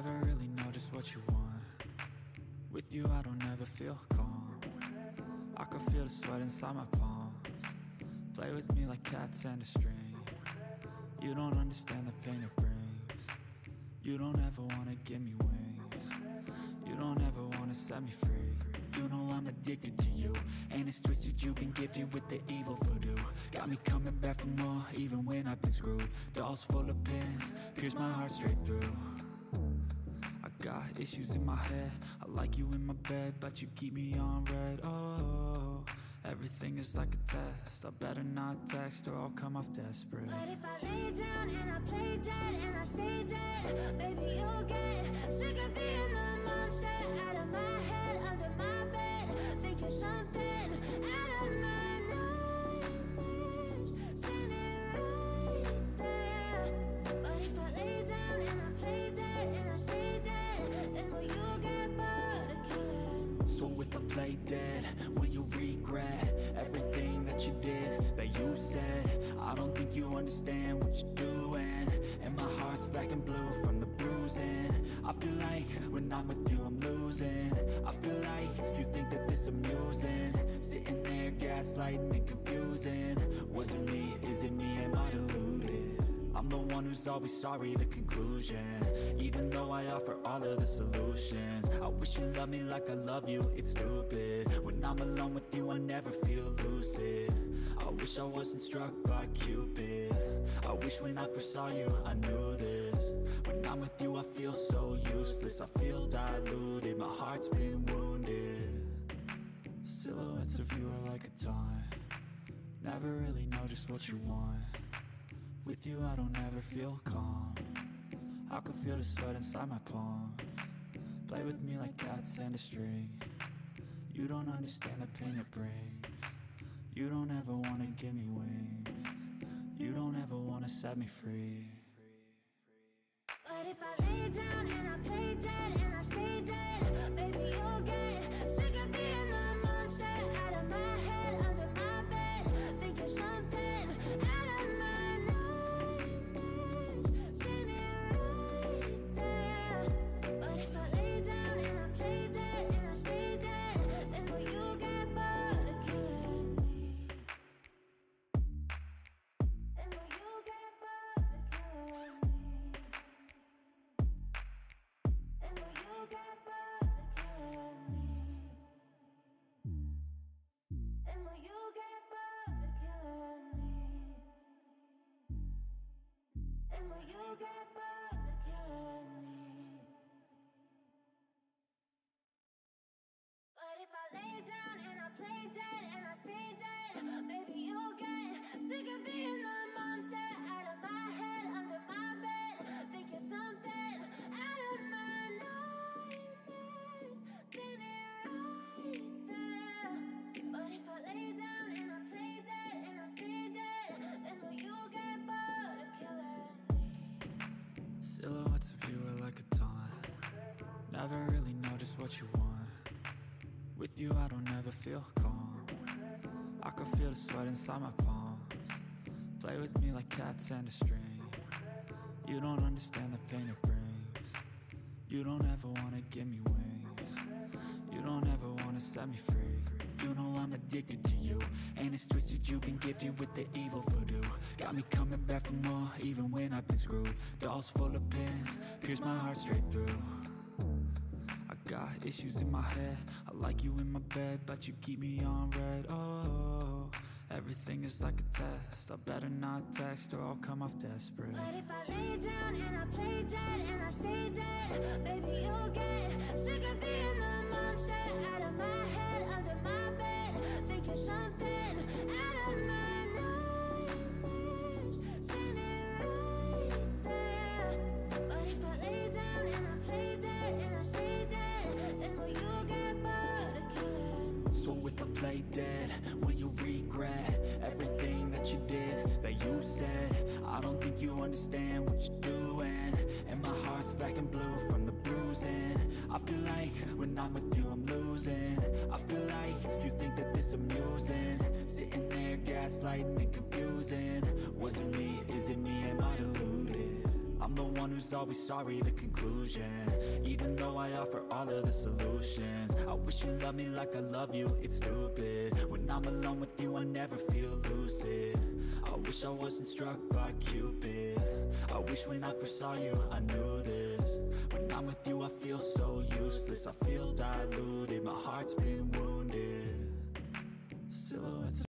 Never really know just what you want. With you I don't ever feel calm. I can feel the sweat inside my palms. Play with me like cats and a string. You don't understand the pain it brings. You don't ever wanna give me wings. You don't ever wanna set me free. You know I'm addicted to you, and it's twisted, you've been gifted with the evil voodoo. Got me coming back for more, even when I've been screwed. Dolls full of pins, pierce my heart straight through. I got issues in my head, I like you in my bed, but you keep me on red. Oh, everything is like a test, I better not text or I'll come off desperate. But if I lay down and I play dead and I stay dead, baby you'll get sick of being the monster out of my head, under my bed, thinking something out of my nightmares, standing right there. But if I lay down and I play dead and I stay dead, then will you get bored of killing? So if I play dead, will you regret everything that you did, that you said? I don't think you understand what you're doing, and my heart's black and blue from the bruising. I feel like when I'm with you I'm losing. I feel like you think that this amusing, sitting there gaslighting and confusing. Was it me? Is it me? Am I deluded? I'm the one who's always sorry, the conclusion. Even though I offer all of the solutions, I wish you loved me like I love you, it's stupid. When I'm alone with you I never feel lucid. I wish I wasn't struck by Cupid. I wish when I first saw you I knew this. When I'm with you I feel so useless, I feel diluted, my heart's been wounded. Silhouettes of you are like a taunt. Never really know just what you want. With you I don't ever feel calm. I can feel the sweat inside my palms. Play with me like cats and a string. You don't understand the pain it brings. You don't ever wanna give me wings. You don't ever wanna set me free. But if I lay down and I play dead and I stay dead, baby you'll get sick of being the monster out of my head, under my bed, thinking something out of my nightmares, standing right there. But if I lay down and I play dead and I stay dead, then will you get bored of killing me? Then will you get bored of killing me? And will you get bored of killing me? And will you get bored of killing me? And will you get bored of killing me? But if I lay down and I play dead and I stay dead, baby you'll get sick of being the monster out of my head, under my bed, thinking something out of my nightmares, standing right there. But if I lay down and I play dead and I stay dead, then will you get bored of killing me? Silhouettes of you are like a taunt. Never really know just what you want. With you I don't ever feel calm. I can feel the sweat inside my palms. Play with me like cats and a string. You don't understand the pain it brings. You don't ever wanna give me wings. You don't ever wanna set me free. You know I'm addicted to you, and it's twisted, you've been gifted with the evil voodoo. Got me coming back for more, even when I've been screwed. Dolls full of pins, pierce my heart straight through. I got issues in my head, I like you in my bed, but you keep me on red. Oh, everything is like a test, I better not text or I'll come off desperate. But if I lay down and I play dead and I stay dead, baby you'll get sick of being the monster out of my head, under my bed, thinking something out of my nightmares, standing right there. But if I lay down and I play dead and I stay dead, then will you get bored of killing me? So if I play dead, will you regret everything that you did, that you said? I don't think you understand what you're doing, and my heart's black and blue from the bruising. I feel like when I'm with you I'm losing. I feel like you think that this amusing, sitting there gaslighting and confusing. Was it me? Is it me? Am I deluded? I'm I'm the one who's always sorry, the conclusion. Even though I offer all of the solutions, I wish you loved me like I love you, it's stupid. When I'm alone with you, I never feel lucid. I wish I wasn't struck by Cupid. I wish when I first saw you, I knew this. When I'm with you, I feel so useless. I feel diluted, my heart's been wounded. Silhouettes